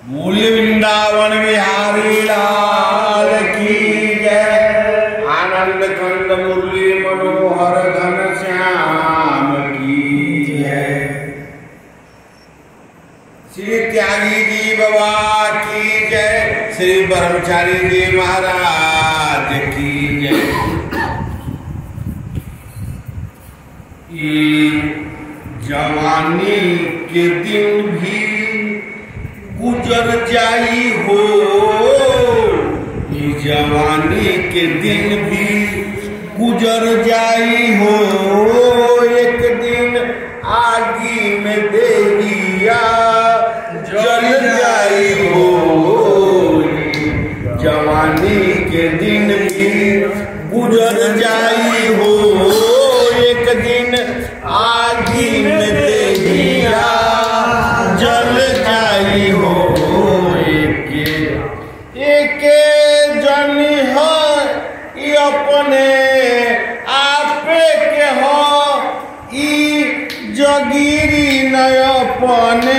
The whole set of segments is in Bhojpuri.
मूल्य वृंदावन बिहारी लाल की जय। आनंद कंद मुरली मनोहर घन श्याम की जय। श्री त्यागी जी बाबा की जय। श्री ब्रह्मचारी जी महाराज की जय। जवानी के दिन भी गुजर जाई हो, जवानी के दिन भी गुजर जाई हो, एक दिन आगी में देहिया जल जाई हो। जवानी के दिन भी गुजर जाई हो, एक दिन आगी में देहिया जल जाई हो। एक जनी हो अपने आपे के हो, ई जगीरी न अपने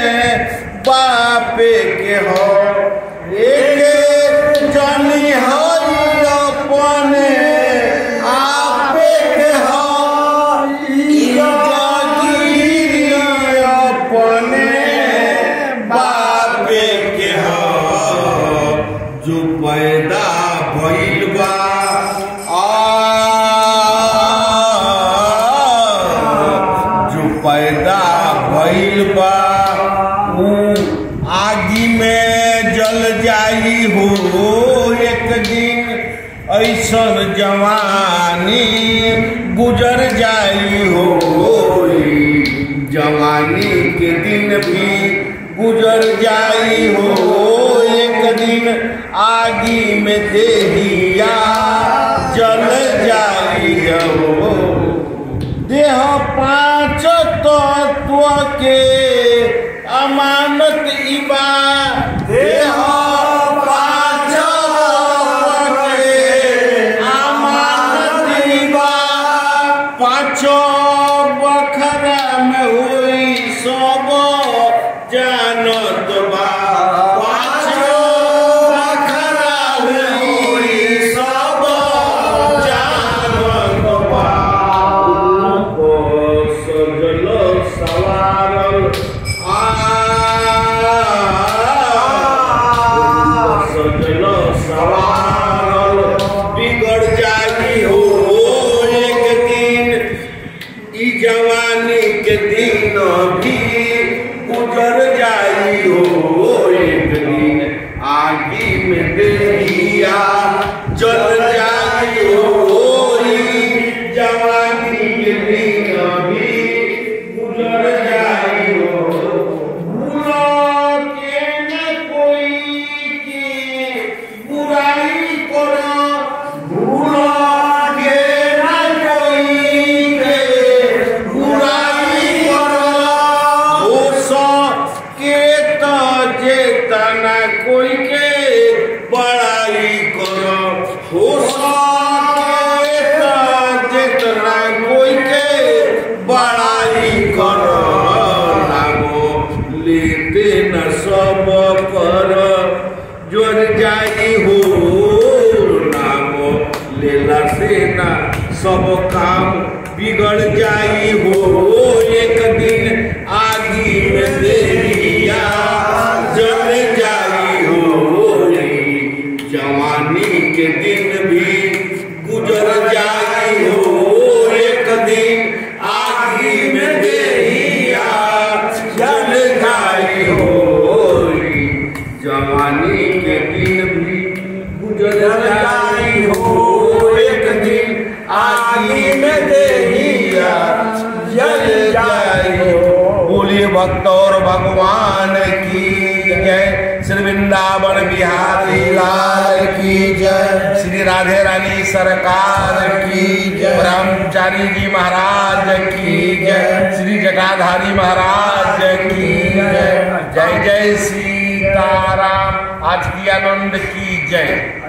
बापे के हो। एक जनी हो अपने आपे के हो, ई जगीरी अपने बापे के हो। जो पैदा भइल बा जो पैदा भइल बा ऊ आगी में जल जाई हो। एक दिन ऐसन जवानी गुजर जाई हो। जवानी के दिन भी गुजर जाई हो, एक दिन आगी में देहिया जल जाई हो। देह पांच तत्व के अमानत इबा, देह पांच तत्व के अमानत इबा। पांचों बखरा में हुई सब जानत बा। पांचों बखरा में हुई सब जानत बा। सजल सवारल सजल सवारल बिगड़ जाई हो। एक दिन ई जवानी के दिन भी गुजर जाई हो, एक दिन आगी में देहिया जल जाई हो। जवानी के दिन भी गुजर जाई हो। भूलो के न कोई की बुराई करो, भूलो के न कोई के बुराई करो। के तो जेतना कोई के बड़ाई करो, हो के तो जेतना कोई के बड़ाई करो। लागो लेते न सब पर जोर जाई हो, लागो लेला से न सब काम बिगड़ जाई हो। एक दिन आगी में देहिया जल जाई हो। जवानी के दिन भी गुजर जाई हो, एक दिन आगी में देहिया जल जाई हो। जवानी के दिन भी गुजर जाई हो, एक दिन आगी में देहिया जल जाई हो। बोलिए भक्त और भगवान की जय। श्री वृंदावन बिहारी लाल की जय। श्री राधे रानी सरकार की जय। ब्रह्मचारी जी महाराज की जय। श्री जटाधारी महाराज की जय। जय जय सीताराम। आज की आनंद की जय।